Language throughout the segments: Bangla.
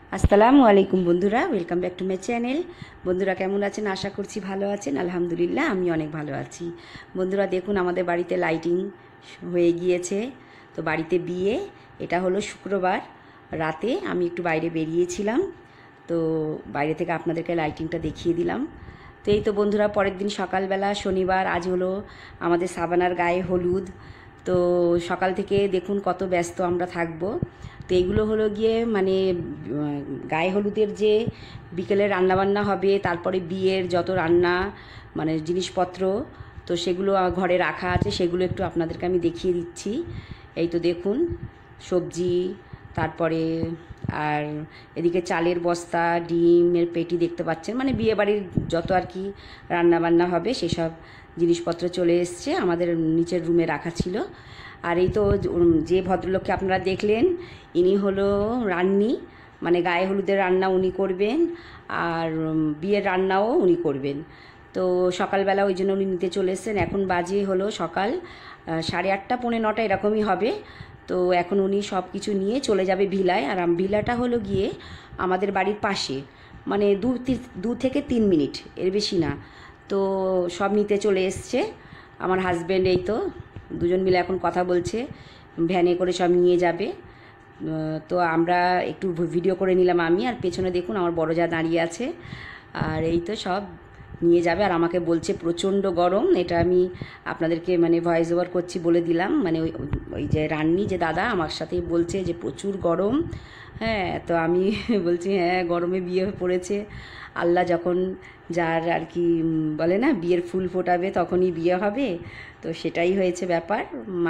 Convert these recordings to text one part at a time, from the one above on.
আসসালামু আলাইকুম বন্ধুরা, welcome back to my channel. বন্ধুরা কেমন আছেন? আশা করছি ভালো আছেন। আলহামদুলিল্লাহ আমি অনেক ভালো আছি। বন্ধুরা দেখুন, আমাদের বাড়িতে লাইটিং হয়ে গিয়েছে। তো বাড়িতে বিয়ে, এটা হলো শুক্রবার রাতে আমি একটু বাইরে বেরিয়েছিলাম, তো বাইরে থেকে আপনাদেরকে লাইটিংটা দেখিয়ে দিলাম। তো এই তো বন্ধুরা, পরের দিন সকালবেলা শনিবার, আজ হলো আমাদের সাবানার গায়ে হলুদ। তো সকাল থেকে দেখুন কত ব্যস্ত আমরা থাকবো। তো এইগুলো হলো গিয়ে মানে গায়ে হলুদের যে বিকেলে রান্নাবান্না হবে, তারপরে বিয়ের যত রান্না মানে জিনিসপত্র, তো সেগুলো ঘরে রাখা আছে, সেগুলো একটু আপনাদেরকে আমি দেখিয়ে দিচ্ছি। এই তো দেখুন সবজি, তারপরে আর এদিকে চালের বস্তা, ডিমের পেটি দেখতে পাচ্ছেন, মানে বিয়েবাড়ির যত আর কি রান্নাবান্না হবে সেসব জিনিসপত্র চলে এসছে, আমাদের নিচের রুমে রাখা ছিল। আর এই তো যে ভদ্রলোককে আপনারা দেখলেন, ইনি হলো রান্নি, মানে গায়ে হলুদের রান্না উনি করবেন, আর বিয়ের রান্নাও উনি করবেন। তো সকালবেলা ওই জন্য উনি নিতে চলে এসেছেন। এখন বাজে হলো সকাল 8:30 পৌনে 9 এরকমই হবে। তো এখন উনি সব কিছু নিয়ে চলে যাবে ভিলায়। আর ভিলাটা হলো গিয়ে আমাদের বাড়ির পাশে, মানে 2 থেকে 3 মিনিট, এর বেশি না। তো সব নিতে চলে এসছে আমার হাজব্যান্ড। এই তো দুজন মিলে এখন কথা বলছে, ভ্যানে করে সব নিয়ে যাবে। তো আমরা একটু ভিডিও করে নিলাম আমি, আর পেছনে দেখুন আমার বড় যা দাঁড়িয়ে আছে। আর এই তো সব নিয়ে যাবে। আর আমাকে বলছে প্রচণ্ড গরম, এটা আমি আপনাদেরকে মানে ভয়েস ওভার করছি বলে দিলাম। মানে ওই যে রান্নি যে দাদা আমার সাথেই বলছে যে প্রচুর গরম। হ্যাঁ, তো আমি বলছি হ্যাঁ, গরমে বিয়ে পড়েছে। আল্লাহ যখন যার আর কি বলে না, বিয়ের ফুল ফোটাবে তখনই বিয়ে হবে। তো সেটাই হয়েছে ব্যাপার।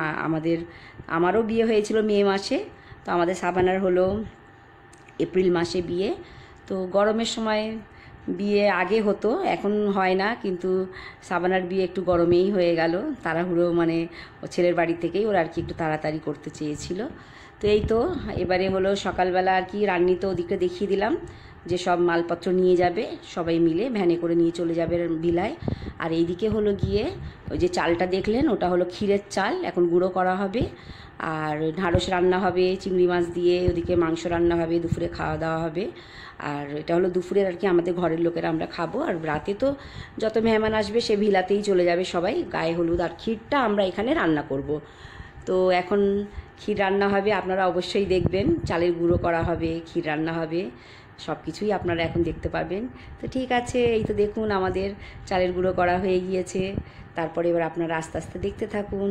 আমারও বিয়ে হয়েছিল মে মাসে, তো আমাদের সাবানার হলো এপ্রিল মাসে বিয়ে। তো গরমের সময় বিয়ে আগে হতো, এখন হয় না, কিন্তু সাবানার বিয়ে একটু গরমেই হয়ে গেল। তাড়াহুড়ো মানে ও ছেলের বাড়ি থেকেই ওরা আর কি একটু তাড়াতাড়ি করতে চেয়েছিল। তো এই তো এবারে হলো সকালবেলা আর কি রান্নি তো ওদিকে দেখিয়ে দিলাম যে সব মালপত্র নিয়ে যাবে, সবাই মিলে ভ্যানে করে নিয়ে চলে যাবে ভিলায়। আর এইদিকে হলো গিয়ে ওই যে চালটা দেখলেন, ওটা হলো ক্ষীরের চাল, এখন গুঁড়ো করা হবে। আর ঢ্যাঁড়স রান্না হবে চিংড়ি মাছ দিয়ে, ওদিকে মাংস রান্না হবে, দুপুরে খাওয়া দাওয়া হবে। আর এটা হলো দুপুরের আর কি আমাদের ঘরের লোকেরা আমরা খাবো। আর রাতে তো যত মেহমান আসবে সে ভিলাতেই চলে যাবে সবাই। গায়ে হলুদ আর ক্ষীরটা আমরা এখানে রান্না করব। তো এখন ক্ষীর রান্না হবে, আপনারা অবশ্যই দেখবেন। চালের গুঁড়ো করা হবে, ক্ষীর রান্না হবে, সব কিছুই আপনারা এখন দেখতে পারবেন। তো ঠিক আছে, এই তো দেখুন আমাদের চালের গুঁড়ো করা হয়ে গিয়েছে। তারপরে এবার আপনারা আস্তে আস্তে দেখতে থাকুন।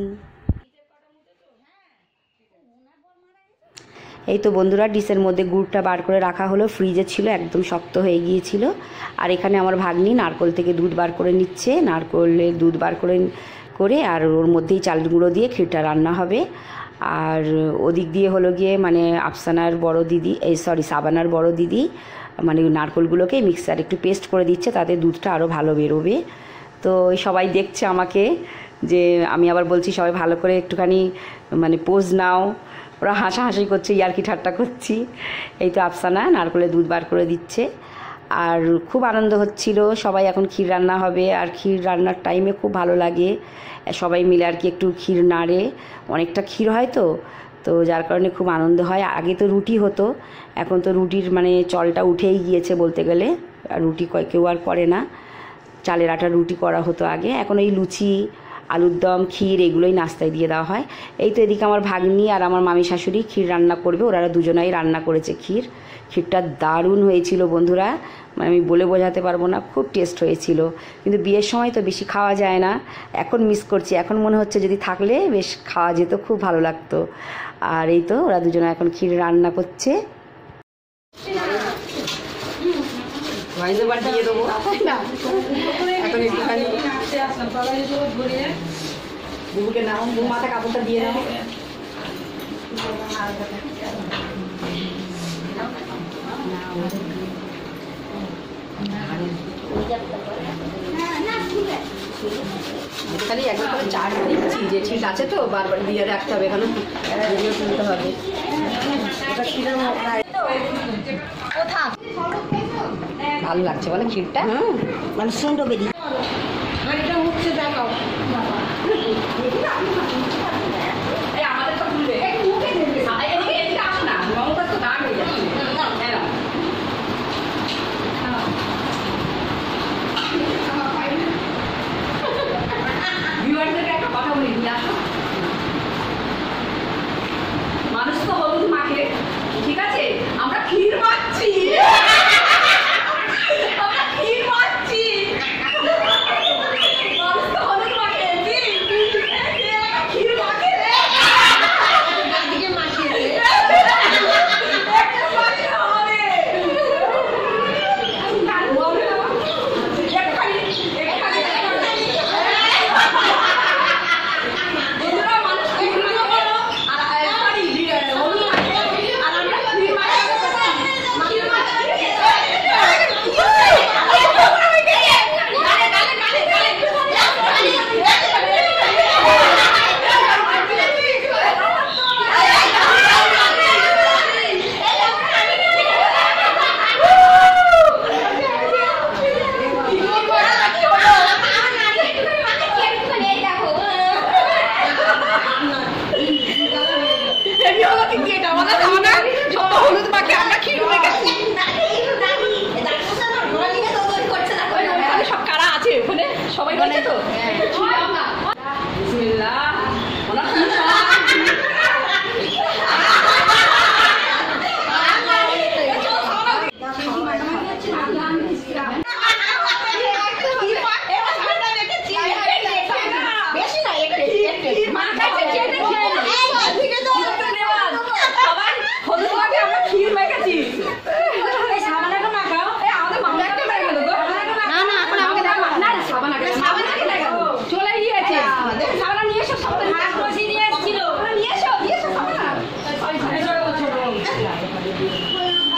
এই তো বন্ধুরা, ডিশের মধ্যে গুড়টা বার করে রাখা হলো, ফ্রিজে ছিল, একদম শক্ত হয়ে গিয়েছিল। আর এখানে আমার ভাগ্নি নারকোল থেকে দুধ বার করে নিচ্ছে, নারকোলের দুধ বার করে আর ওর মধ্যেই চালের গুঁড়ো দিয়ে ক্ষীরটা রান্না হবে। আর ওদিক দিয়ে হলো গিয়ে মানে আফসানার বড় দিদি, সাবানার বড় দিদি মানে নারকোলগুলোকে মিক্সার একটু পেস্ট করে দিচ্ছে, তাতে দুধটা আরও ভালো বেরোবে। তো সবাই দেখছে আমাকে, যে আমি আবার বলছি সবাই ভালো করে একটুখানি মানে পোজ নাও। ওরা হাসাহাসি করছে, ইয়ার্কি ঠাট্টা করছি। এই তো আফসানা নারকোলের দুধ বার করে দিচ্ছে, আর খুব আনন্দ হচ্ছিল। সবাই এখন ক্ষীর রান্না হবে, আর ক্ষীর রান্নার টাইমে খুব ভালো লাগে সবাই মিলে আর কি একটু ক্ষীর নাড়ে, অনেকটা ক্ষীর হয় তো, তো যার কারণে খুব আনন্দ হয়। আগে তো রুটি হতো, এখন তো রুটির মানে চলটা উঠেই গিয়েছে বলতে গেলে, আর রুটি কেউ আর করে না। চালের আটার রুটি করা হতো আগে, এখন এই লুচি, আলুর দম, ক্ষীর এগুলোই নাস্তায় দিয়ে দেওয়া হয়। এই তো এদিকে আমার ভাগ্নি আর আমার মামি শাশুড়ি ক্ষীর রান্না করবে, ওরা দুজনাই রান্না করেছে ক্ষীরটা দারুণ হয়েছিল বন্ধুরা, মানে আমি বলে বোঝাতে পারবো না, খুব টেস্ট হয়েছিল। কিন্তু বিয়ের সময় তো বেশি খাওয়া যায় না, এখন মিস করছি, এখন মনে হচ্ছে যদি থাকলে বেশ খাওয়া যেত, খুব ভালো লাগতো। আর এই তো ওরা দুজনে এখন ক্ষীর রান্না করছে। দিয়ে দেবো এখন একটুখানি বুবুকে নাও, মাথা কাপড়টা দিয়ে নাও। খালি একবার করে চাট দিচ্ছি যে ঠিক আছে, তো বারবার দিয়ে রাখতে হবে, এখানে তুলতে হবে। ভালো লাগছে বলে ক্ষীরটা, মানে সুন্দর বেরিয়ে উঠছে। দেখাও আমাদের তো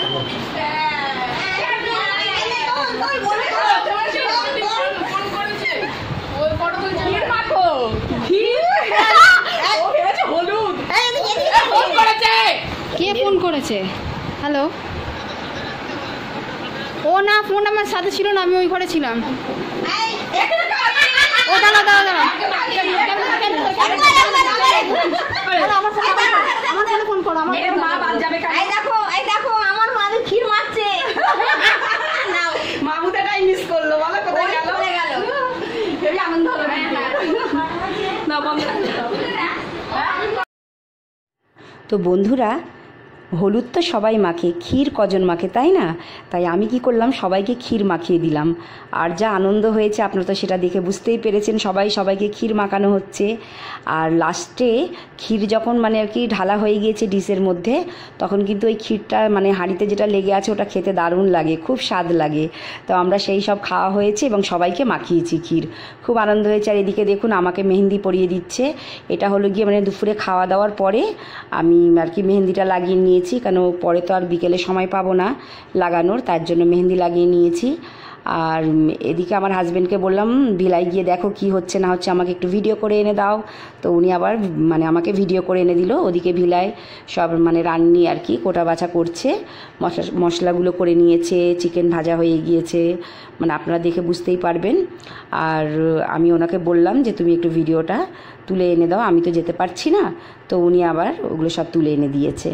কে ফোন করেছে? হ্যালো, ও না, ফোন আমার সাথে ছিল না, আমি ওই ঘরে ছিলাম। ও দাঁড়া দাঁড়া দাঁড়া, আমার ফোনে ফোন করো। আমার মা বাদ যাবে। এই দেখো এই দেখো, আমার মা ক্ষীর মারছে। মামুটাই মিস করলো, বলো কোথায় গেল? হেবি আনন্দ হলো না বন্ধ। তো বন্ধুরা, হলুদ তো সবাই মাখে, ক্ষীর কজন মাখে, তাই না? তাই আমি কি করলাম, সবাইকে ক্ষীর মাখিয়ে দিলাম। আর যা আনন্দ হয়েছে আপনারা তো সেটা দেখে বুঝতেই পেরেছেন, সবাইকে ক্ষীর মাখানো হচ্ছে। আর লাস্টে ক্ষীর যখন মানে আর কি ঢালা হয়ে গিয়েছে ডিশের মধ্যে, তখন কিন্তু ওই ক্ষীরটা মানে হাঁড়িতে যেটা লেগে আছে ওটা খেতে দারুণ লাগে, খুব স্বাদ লাগে। তো আমরা সেই সব খাওয়া হয়েছে এবং সবাইকে মাখিয়েছি ক্ষীর, খুব আনন্দ হয়েছে। আর এদিকে দেখুন আমাকে মেহেন্দি পরিয়ে দিচ্ছে। এটা হলো গিয়ে মানে দুপুরে খাওয়া দাওয়ার পরে আমি আর কি মেহেন্দিটা লাগিয়ে নিয়েছি, কারণ পরে তো আর বিকেলে সময় পাবো না লাগানোর, তার জন্য মেহেন্দি লাগিয়ে নিয়েছি। আর এদিকে আমার হাজব্যান্ডকে বললাম, ভিলাই গিয়ে দেখো কি হচ্ছে না হচ্ছে, আমাকে একটু ভিডিও করে এনে দাও। তো উনি আবার মানে আমাকে ভিডিও করে এনে দিল। ওদিকে ভিলাই সব মানে রান্নি আর কি কোটা বাছা করছে, মশলাগুলো করে নিয়েছে, চিকেন ভাজা হয়ে গিয়েছে, মানে আপনারা দেখে বুঝতেই পারবেন। আর আমি ওনাকে বললাম যে তুমি একটু ভিডিওটা তুলে এনে দাও, আমি তো যেতে পারছি না। তো উনি আবার ওগুলো সব তুলে এনে দিয়েছে।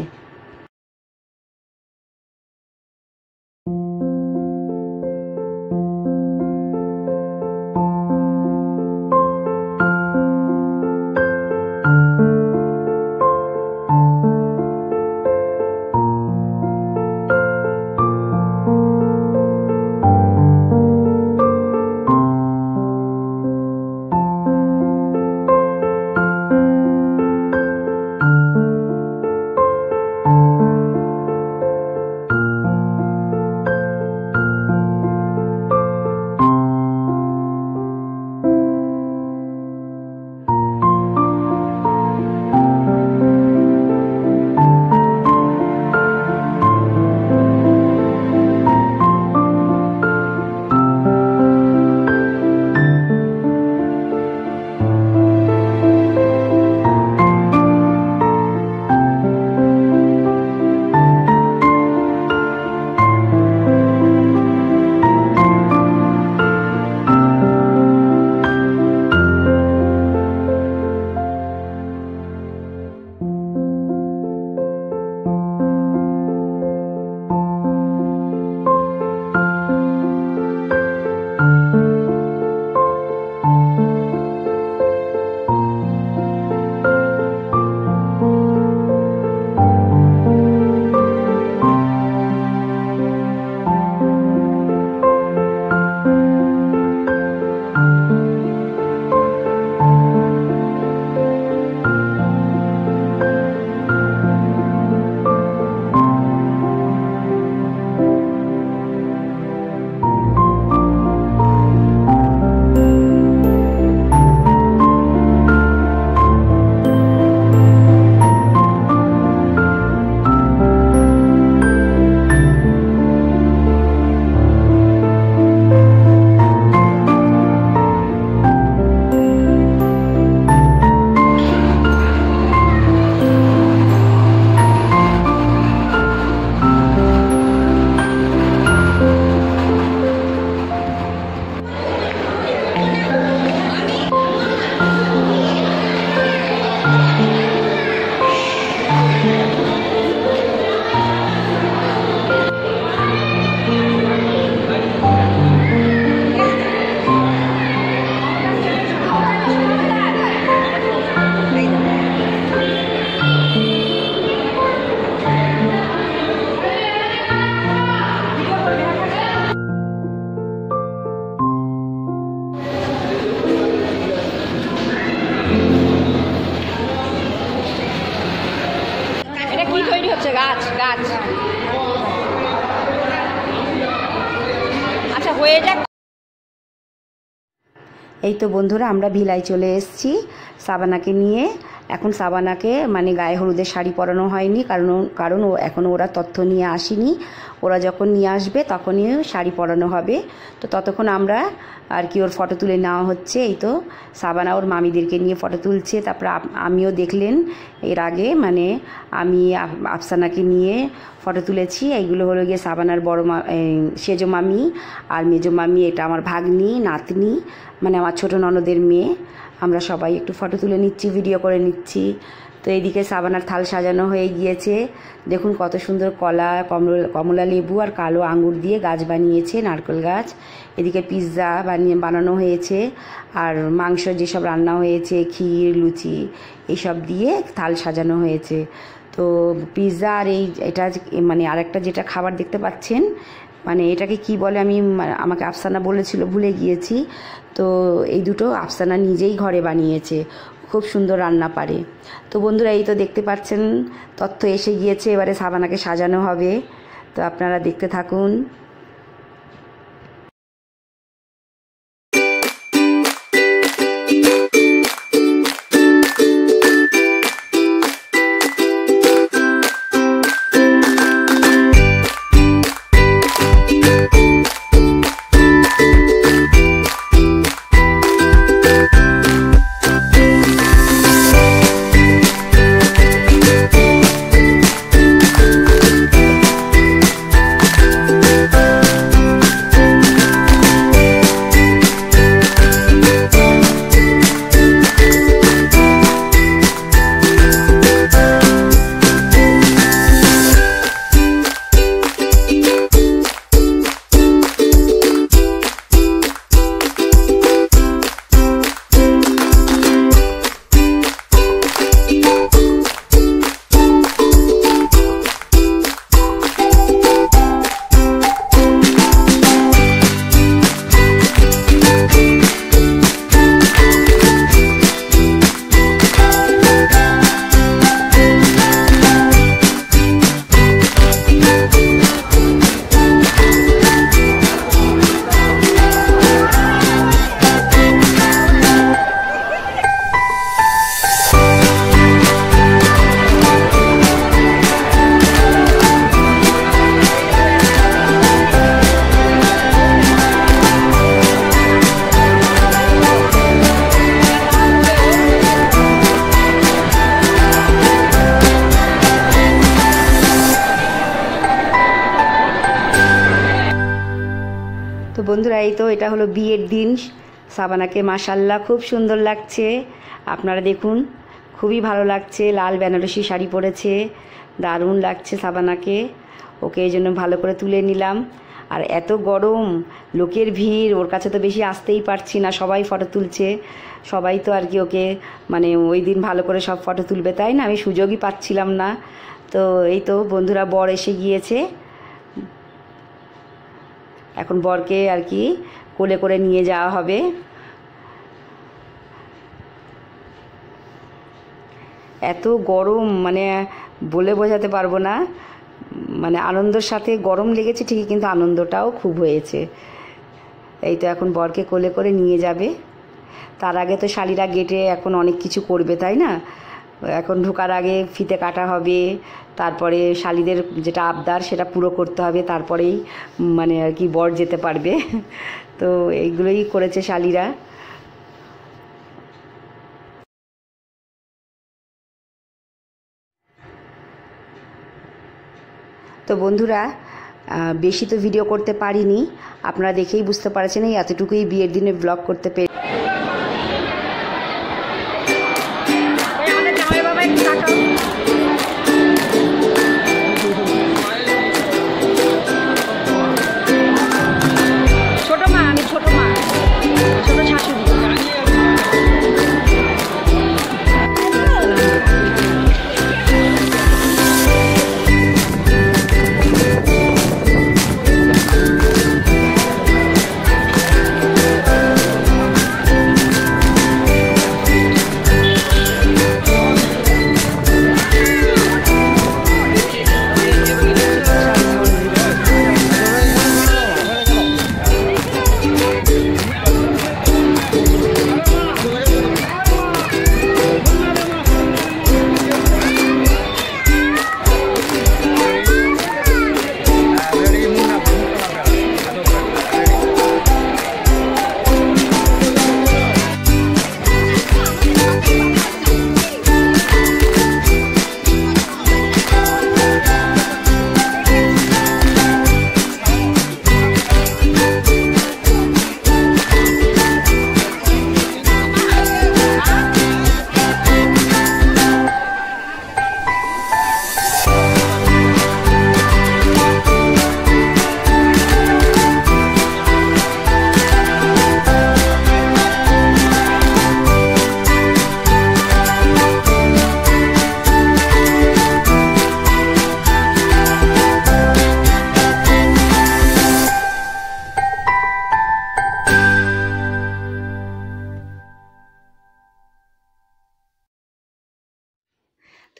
গাছ গাছ আচ্ছা হয়ে যাক। এই তো বন্ধুরা আমরা ভিলাই চলে এসেছি সাবানাকে নিয়ে। এখন সাবানাকে মানে গায়ে হলুদের শাড়ি পরানো হয়নি, কারণ ও এখনও ওরা তথ্য নিয়ে আসেনি। ওরা যখন নিয়ে আসবে তখনই শাড়ি পরানো হবে। তো ততক্ষণ আমরা আর কি ওর ফটো তুলে নেওয়া হচ্ছে। এই তো সাবানা ওর মামিদেরকে নিয়ে ফটো তুলছে। তারপর আমিও দেখলেন এর আগে মানে আমি আফসানাকে নিয়ে ফটো তুলেছি। এইগুলো হলো গিয়ে সাবানার বড় সেজো মামি আর মেজো মামি, এটা আমার ভাগ্নি নাতনি মানে আমার ছোটো ননদের মেয়ে। আমরা সবাই একটু ফটো তুলে নিচ্ছি, ভিডিও করে নিচ্ছি। তো এইদিকে সাবানার থাল সাজানো হয়ে গিয়েছে। দেখুন কত সুন্দর কলা, কমলা লেবু আর কালো আঙ্গুর দিয়ে গাছ বানিয়েছে, নারকেল গাছ। এদিকে পিৎজা বানানো হয়েছে আর মাংস যেসব রান্না হয়েছে, ক্ষীর, লুচি এইসব দিয়ে থাল সাজানো হয়েছে। তো পিৎজা আর এটা মানে আরেকটা যেটা খাবার দেখতে পাচ্ছেন মানে এটাকে কি বলে আমাকে আফসানা বলেছিল, ভুলে গিয়েছি। তো এই দুটো আফসানা নিজেই ঘরে বানিয়েছে, খুব সুন্দর রান্না পারে। তো বন্ধুরা এই তো দেখতে পাচ্ছেন তথ্য এসে গিয়েছে, এবারে সাবানাকে সাজানো হবে। তো আপনারা দেখতে থাকুন। তো বন্ধুরা এই তো এটা হলো বিয়ের দিন। সাবানাকে মাশাল্লাহ খুব সুন্দর লাগছে, আপনারা দেখুন খুবই ভালো লাগছে। লাল বেনারসি শাড়ি পরেছে, দারুণ লাগছে সাবানাকে। ওকে এই জন্য ভালো করে তুলে নিলাম। আর এত গরম, লোকের ভিড়, ওর কাছে তো বেশি আসতেই পারছি না, সবাই ফটো তুলছে। সবাই তো আর কি ওকে মানে ওই দিন ভালো করে সব ফটো তুলবে, তাই না? আমি সুযোগই পাচ্ছিলাম না। তো এই তো বন্ধুরা বর এসে গিয়েছে, এখন বরকে আর কি কোলে করে নিয়ে যাওয়া হবে। এত গরম মানে বলে বোঝাতে পারবো না, মানে আনন্দের সাথে গরম লেগেছে ঠিকই, কিন্তু আনন্দটাও খুব হয়েছে। এই তো এখন বরকে কোলে করে নিয়ে যাবে। তার আগে তো শালিরা গেটে এখন অনেক কিছু করবে, তাই না? এখন ঢোকার আগে ফিতে কাটা হবে, তারপরে শালিদের যেটা আবদার সেটা পুরো করতে হবে, তারপরেই মানে আর কি বর যেতে পারবে। তো এইগুলোই করেছে শালিরা। তো বন্ধুরা বেশি তো ভিডিও করতে পারিনি, আপনারা দেখেই বুঝতে পারছেন এই এতটুকুই বিয়ের দিনে ব্লগ করতে পেরে।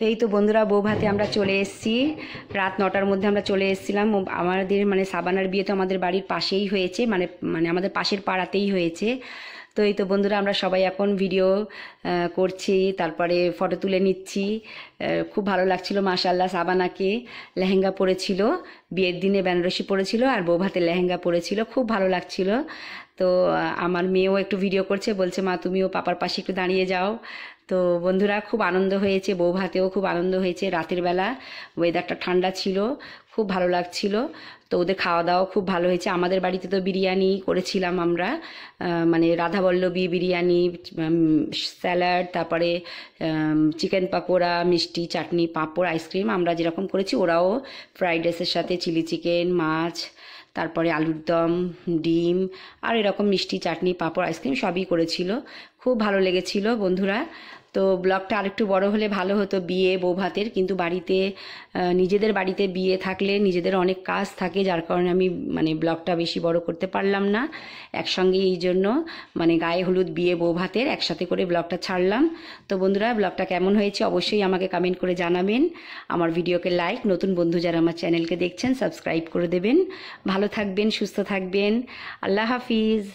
এই তো বন্ধুরা বউ ভাতে আমরা চলে এসেছি, রাত 9টার মধ্যে আমরা চলে এসেছিলাম। আমাদের মানে সাবানার বিয়ে তো আমাদের বাড়ির পাশেই হয়েছে, মানে মানে আমাদের পাশের পাড়াতেই হয়েছে। তো এই তো বন্ধুরা আমরা সবাই এখন ভিডিও করছি, তারপরে ফটো তুলে নিচ্ছি। খুব ভালো লাগছিল মাশাআল্লাহ। সাবানাকে লেহেঙ্গা পরেছিল, বিয়ের দিনে বেনারসি পরেছিল, আর বউ ভাতে লেহেঙ্গা পরেছিল, খুব ভালো লাগছিল। তো আমার মেয়েও একটু ভিডিও করছে, বলছে মা তুমিও পাপার পাশে একটু দাঁড়িয়ে যাও। তো বন্ধুরা খুব আনন্দ হয়েছে, বউ ভাতেও খুব আনন্দ হয়েছে। রাতের বেলা ওয়েদারটা ঠান্ডা ছিল, খুব ভালো লাগছিল। তো ওদের খাওয়া দাওয়া খুব ভালো হয়েছে। আমাদের বাড়িতে তো বিরিয়ানি করেছিলাম আমরা, মানে রাধাবল্লভী বিরিয়ানি, স্যালাড, তারপরে চিকেন পাকোড়া, মিষ্টি, চাটনি, পাঁপড়, আইসক্রিম আমরা যেরকম করেছি ওরাও ফ্রাইড রাইসের সাথে চিলি চিকেন, মাছ, তারপরে আলুর দম, ডিম, আর এরকম মিষ্টি, চাটনি, পাঁপড়, আইসক্রিম সবই করেছিল। খুব ভালো লেগেছিল বন্ধুরা। তো ব্লগটা আরেকটু বড় হলে ভালো হতো বিয়ে বউ ভাতের, কিন্তু বাড়িতে নিজেদের বাড়িতে বিয়ে থাকলে নিজেদের অনেক কাজ থাকে, যার কারণে আমি মানে ব্লগটা বেশি বড় করতে পারলাম না একসঙ্গে। এই জন্য মানে গায়ে হলুদ, বিয়ে, বউ ভাতের একসাথে করে ব্লগটা ছাড়লাম। তো বন্ধুরা ব্লগটা কেমন হয়েছে অবশ্যই আমাকে কমেন্ট করে জানাবেন। আমার ভিডিওকে লাইক, নতুন বন্ধু যারা আমার চ্যানেলকে দেখছেন সাবস্ক্রাইব করে দেবেন। ভালো থাকবেন, সুস্থ থাকবেন। আল্লাহ হাফিজ।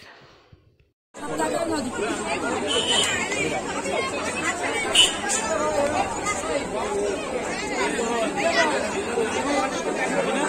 না